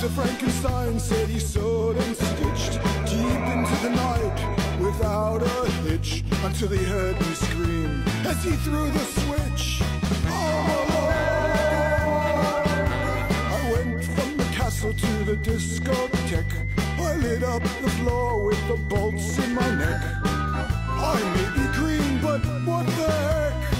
Dr. Frankenstein said he sewed and stitched deep into the night without a hitch, until he heard me scream as he threw the switch. I went from the castle to the discotheque. I lit up the floor with the bolts in my neck. I may be green, but what the heck?